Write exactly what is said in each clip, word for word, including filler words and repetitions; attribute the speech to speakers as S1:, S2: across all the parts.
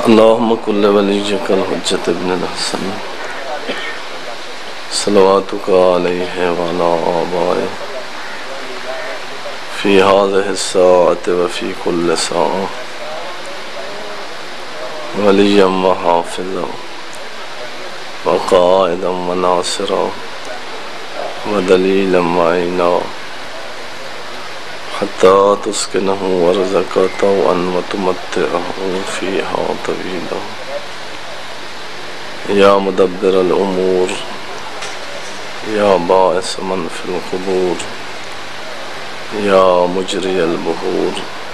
S1: اللهم كل وليك الحجة ابن الحسن صلواتك عليه وعلى آبائه في هذه الساعة وفي كل ساعة وليا وحافظا وقائدا وناصرا ودليلا معينا حتى تسكنه ورزقك طوعا وتمتعه فيها طويلا يا مدبر الأمور يا باعث من في القبور يا مجري البحور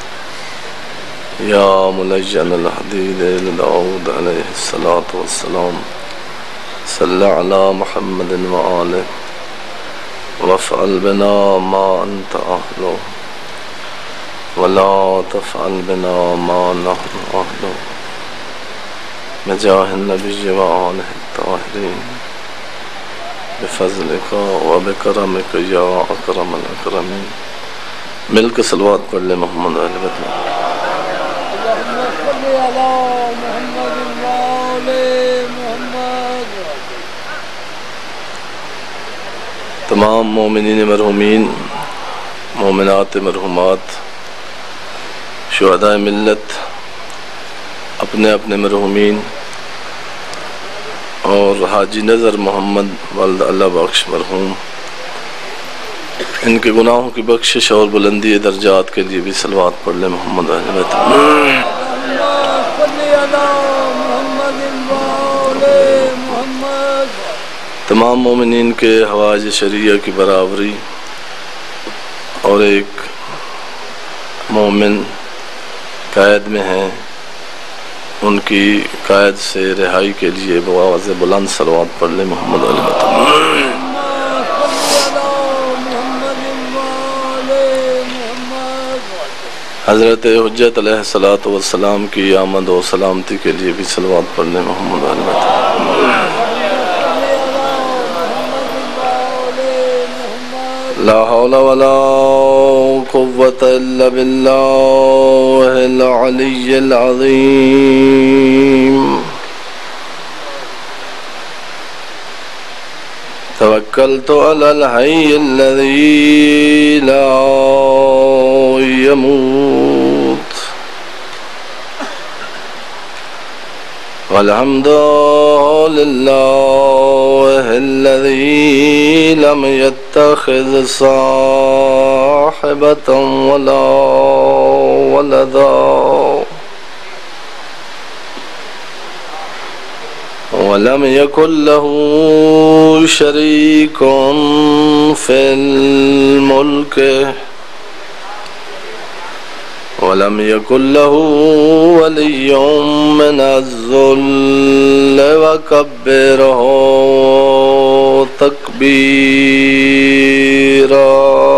S1: يا ملجن الحديد لداود عليه الصلاة والسلام صل على محمد وآله وافعل بنا ما أنت أهله ولا تفعل بنا ما نحن أهله بجاه النبي وآله الطاهرين بفضلك وبكرمك يا أكرم الأكرمين. مل کے صلوات پڑھ لے محمد علیہ وسلم. تمام مومنین مرحومین، مومنات مرحومات، شہداء ملت، اپنے اپنے مرحومین اور حاجی نظر محمد والد اللہ بخش مرحوم، ان کے گناہوں کی بخشش اور بلندی درجات کے لیے بھی صلوات پڑھ لیں محمد علیہ وسلم. تمام مومنین کے حوائج شریعہ کی برابری اور ایک مومن قید میں ہیں، ان کی قید سے رہائی کے لیے بآواز بلند صلوات پڑھ لیں محمد علیہ وسلم. حضرت حجت علیہ الصلوۃ والسلام کی آمد و سلامتی کے لیے بھی صلوات پڑھ لیں محمد علیہ وسلم. لا حول ولا قوة الا باللہ العلی العظیم. توکلت علی الحی الذی لا يموت والحمد لله الذي لم يتخذ صاحبة ولا ولدا ولم يكن له شريك في الملك ولم يكن له ولي من الذل وكبره تكبيرا.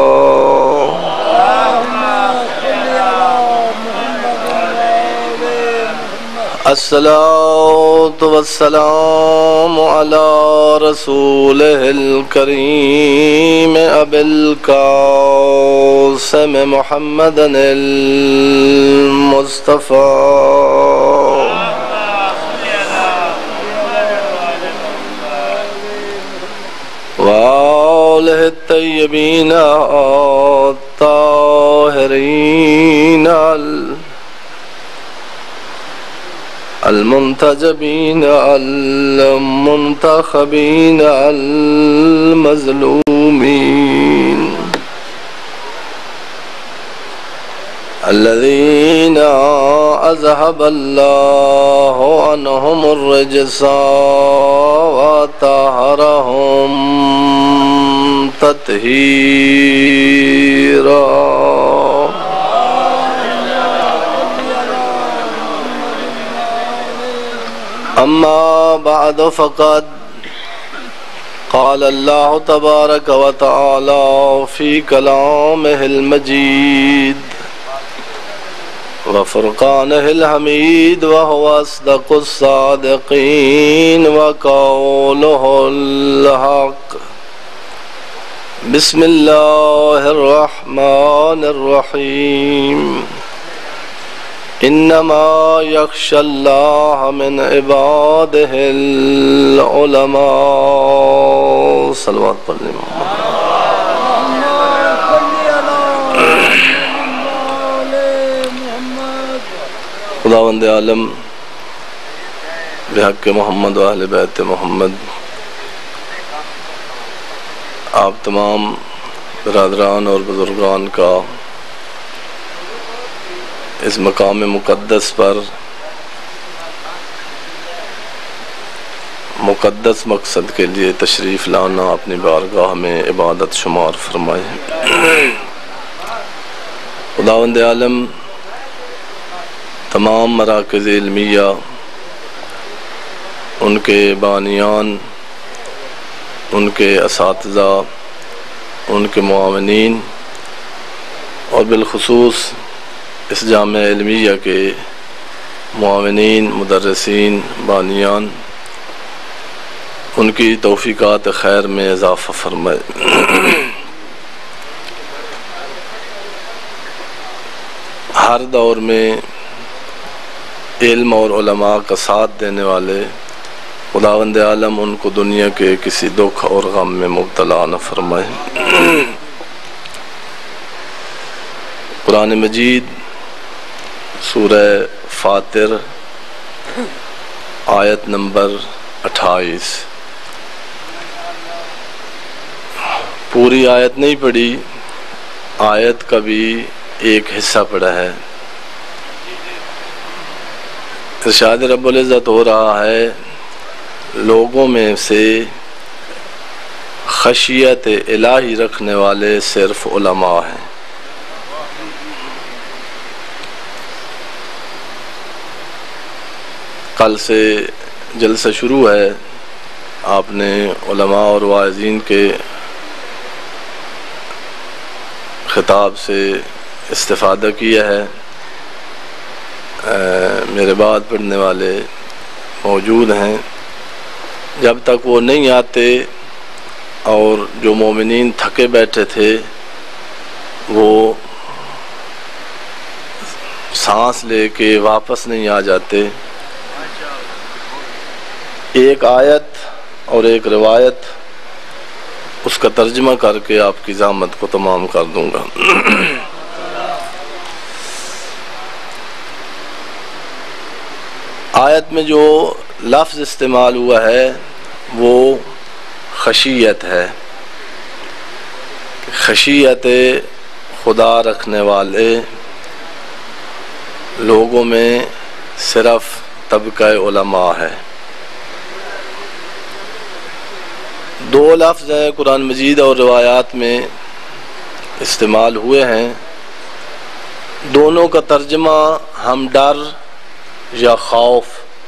S1: الصلاة والسلام على رسوله الكريم أبي القاسم محمد المصطفى وآله الطيبين الطاهرين المنتجبين المنتخبين المظلومين الذين أذهب الله عنهم الرجس وطهرهم تطهيرا. أما بعد فقد قال الله تبارك وتعالى في كلامه المجيد وفرقانه الحميد وهو أصدق الصادقين وقوله الحق. بسم الله الرحمن الرحيم. انما یخشی اللہ من عبادہ العلماء. صلوات پڑھنے محمد. خداوند عالم بحق محمد و اہل بیت محمد آپ تمام برادران اور بزرگان کا اس مقام مقدس پر مقدس مقصد کے لیے تشریف لانا اپنی بارگاہ میں عبادت شمار فرمائے. خداوند عالم تمام مراکز علمیہ، ان کے بانیان، ان کے اساتذہ، ان کے معاونین اور بالخصوص اس جامعہ علمیہ کے معاونین، مدرسین، بانیان، ان کی توفیقات خیر میں اضافہ فرمائے. ہر دور میں علم اور علماء کا ساتھ دینے والے خداوند عالم ان کو دنیا کے کسی دکھ اور غم میں مبتلا نہ فرمائے. قرآن مجید سورہ فاطر آیت نمبر اٹھائیس. پوری آیت نہیں پڑھی، آیت کا بھی ایک حصہ پڑھا ہے. ارشاد رب العزت ہو رہا ہے لوگوں میں سے خشیت الہی رکھنے والے صرف علماء ہیں. کل سے جلسہ شروع ہے، آپ نے علماء اور واعظین کے خطاب سے استفادہ کیا ہے. میرے بعد پڑھنے والے موجود ہیں، جب تک وہ نہیں آتے اور جو مومنین تھکے بیٹھے تھے وہ سانس لے کے واپس نہیں آ جاتے، ایک آیت اور ایک روایت اس کا ترجمہ کر کے آپ کی زحمت کو تمام کر دوں گا. آیت میں جو لفظ استعمال ہوا ہے وہ خشیت ہے. خشیت خدا رکھنے والے لوگوں میں صرف طبقہ علماء ہے. دو لفظ ہیں قرآن مجید اور روایات میں استعمال ہوئے ہیں، دونوں کا ترجمہ ہم ڈر یا خوف،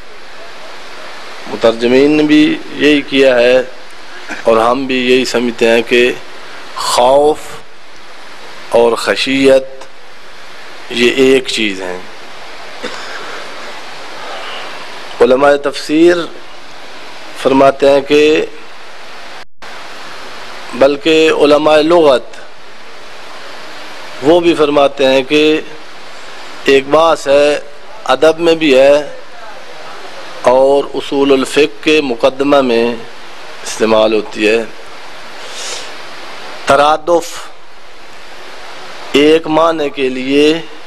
S1: مترجمین نے بھی یہی کیا ہے اور ہم بھی یہی سمجھتے ہیں کہ خوف اور خشیت یہ ایک چیز ہیں. علماء تفسیر فرماتے ہیں کہ بلکہ علماء لغت وہ بھی فرماتے ہیں کہ ایک بات ہے ادب میں بھی ہے اور اصول الفقہ کے مقدمہ میں استعمال ہوتی ہے. ترادف ایک معنی کے لیے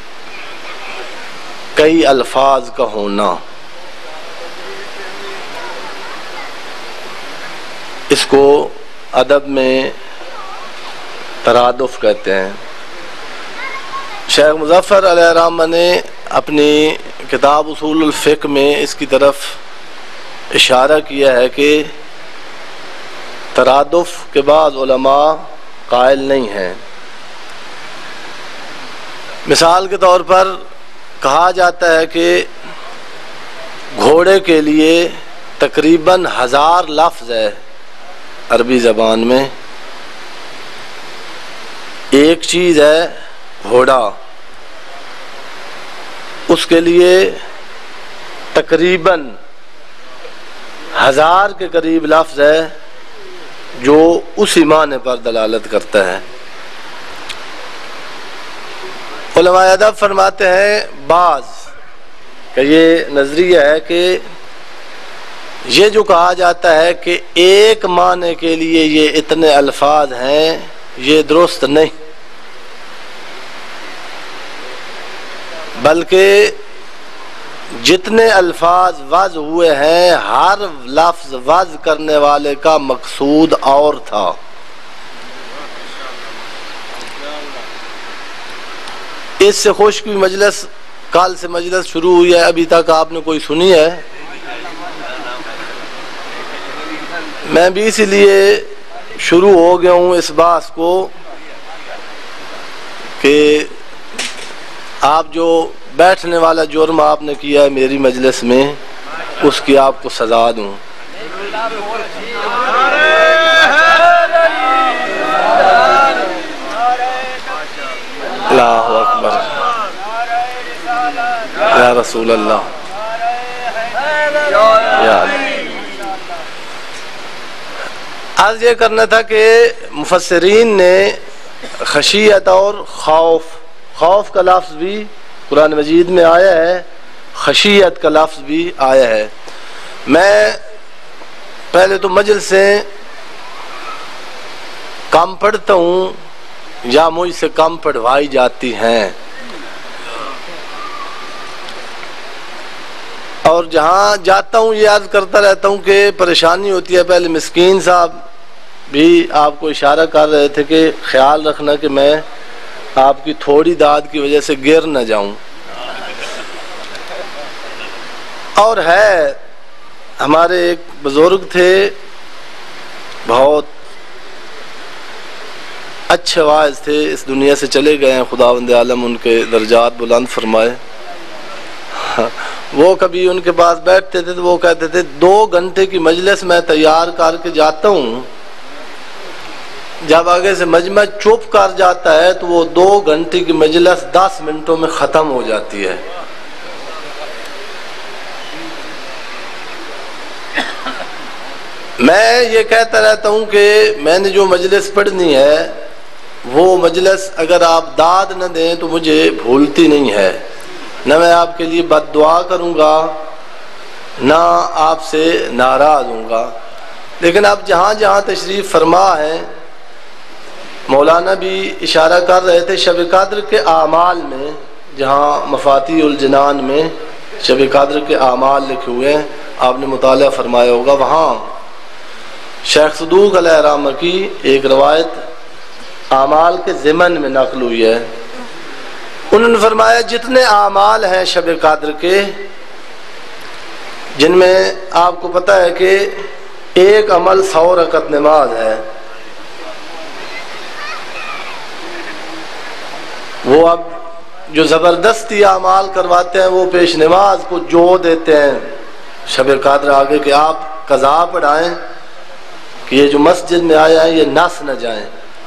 S1: کئی الفاظ کا ہونا، اس کو ادب میں ترادف کہتے ہیں. شیخ مظفر علیہ الرحمہ نے اپنی کتاب اصول الفقہ میں اس کی طرف اشارہ کیا ہے کہ ترادف کے بعض علماء قائل نہیں ہیں. مثال کے طور پر کہا جاتا ہے کہ گھوڑے کے لیے تقریباً ہزار لفظ ہے عربی زبان میں. ایک چیز ہے گھوڑا، اس کے لیے تقریباً ہزار کے قریب لفظ ہے جو اسی معنی پر دلالت کرتا ہے. علماء ادب فرماتے ہیں بعض کہ یہ نظریہ ہے کہ یہ جو کہا جاتا ہے کہ ایک معنی کے لیے یہ اتنے الفاظ ہیں، یہ درست نہیں، بلکہ جتنے الفاظ وضع ہوئے ہیں ہر لفظ وضع کرنے والے کا مقصود اور تھا۔ اس سے خوش کی مجلس کل سے مجلس شروع ہوئی ہے، ابھی تک آپ نے کوئی سنی ہے؟ میں بھی اسی لیے شروع ہو گیا ہوں اس بات کو کہ آپ جو بیٹھنے والا جرم آپ نے کیا ہے میری مجلس میں، اس کی آپ کو سزا دوں۔ اللہ اکبر، یا رسول اللہ، یا آج یہ کرنا تھا کہ مفسرین نے خشیت اور خوف، خوف کا لفظ بھی قرآن مجید میں آیا ہے، خشیت کا لفظ بھی آیا ہے۔ میں پہلے تو مجلس سے کم پڑھتا ہوں یا مجھ سے کم پڑھوائی جاتی ہیں، اور جہاں جاتا ہوں یہ عرض کرتا رہتا ہوں کہ پریشانی ہوتی ہے۔ پہلے مسکین صاحب بھی آپ کو اشارہ کر رہے تھے کہ خیال رکھنا کہ میں آپ کی تھوڑی داد کی وجہ سے گر نہ جاؤں، اور ہے ہمارے ایک بزرگ تھے، بہت اچھے واعظ تھے، اس دنیا سے چلے گئے ہیں، خداوند عالم ان کے درجات بلند فرمائے۔ وہ کبھی ان کے پاس بیٹھتے تھے تو وہ کہتے تھے دو گھنٹے کی مجلس میں تیار کر کے جاتا ہوں، جب آگے سے مجمع چپ کر جاتا ہے تو وہ دو گھنٹے کی مجلس دس منٹوں میں ختم ہو جاتی ہے۔ میں یہ کہتا رہتا ہوں کہ میں نے جو مجلس پڑھنی ہے وہ مجلس اگر آپ داد نہ دیں تو مجھے بھولتی نہیں ہے، نہ میں آپ کے لیے بد دعا کروں گا نہ آپ سے ناراض ہوں گا، لیکن آپ جہاں جہاں تشریف فرما ہیں، مولانا بھی اشارہ کر رہے تھے شب قدر کے اعمال میں، جہاں مفاتیح الجنان میں شب قدر کے اعمال لکھے ہوئے ہیں، آپ نے مطالعہ فرمایا ہوگا، وہاں شیخ صدوق علیہ رحمہ کی ایک روایت اعمال کے ضمن میں نقل ہوئی ہے۔ انہوں نے فرمایا جتنے اعمال ہیں شب قدر کے، جن میں آپ کو پتہ ہے کہ ایک عمل سو رکعت نماز ہے، وہ اب جو زبردستی اعمال کرواتے ہیں وہ پیش نماز کو جو دیتے ہیں شب قدر آگے کہ آپ قضا پڑھائیں کہ یہ جو مسجد میں آیا ہے یہ نس نہ جائیں۔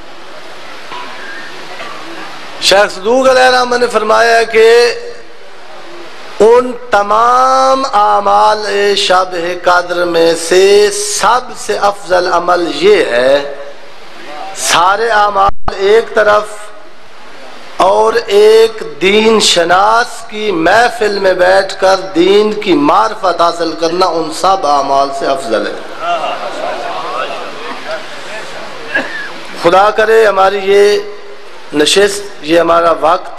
S1: شیخ صدوق علیہ الرحمہ نے فرمایا ہے کہ ان تمام اعمال شب قدر میں سے سب سے افضل عمل یہ ہے، سارے اعمال ایک طرف اور ایک دین شناس کی محفل میں بیٹھ کر دین کی معرفت حاصل کرنا ان سب اعمال سے افضل ہے۔ خدا کرے ہماری یہ نشست، یہ ہمارا وقت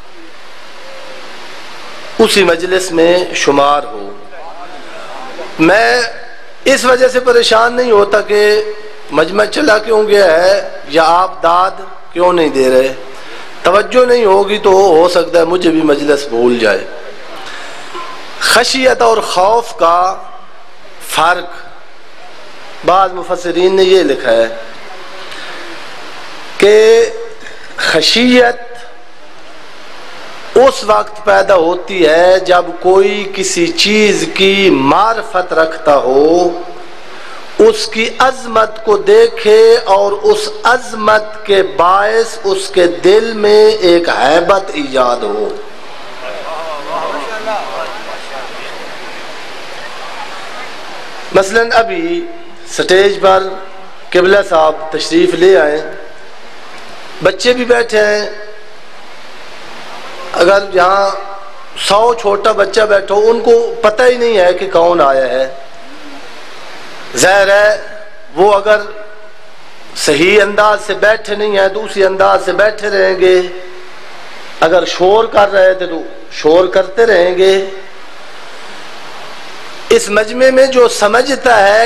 S1: اسی مجلس میں شمار ہو۔ میں اس وجہ سے پریشان نہیں ہوتا کہ مجمع چلا کیوں گیا ہے یا آپ داد کیوں نہیں دے رہے، توجہ نہیں ہوگی تو ہو سکتا ہے مجھے بھی مجلس بھول جائے۔ خشیت اور خوف کا فرق بعض مفسرین نے یہ لکھا ہے کہ خشیت اس وقت پیدا ہوتی ہے جب کوئی کسی چیز کی معرفت رکھتا ہو، اس کی عظمت کو دیکھے اور اس عظمت کے باعث اس کے دل میں ایک ہیبت ایجاد ہو۔ مثلا ابھی سٹیج پر قبلہ صاحب تشریف لے آئے، بچے بھی بیٹھے ہیں، اگر یہاں سو چھوٹا بچہ بیٹھا ہو، ان کو پتہ ہی نہیں ہے کہ کون آیا ہے. ظاہر ہے وہ اگر صحیح انداز سے بیٹھے نہیں ہیں دوسری انداز سے بیٹھے رہیں گے. اگر شور کر رہے تھے تو شور کرتے رہیں گے. اس مجمع میں جو سمجھتا ہے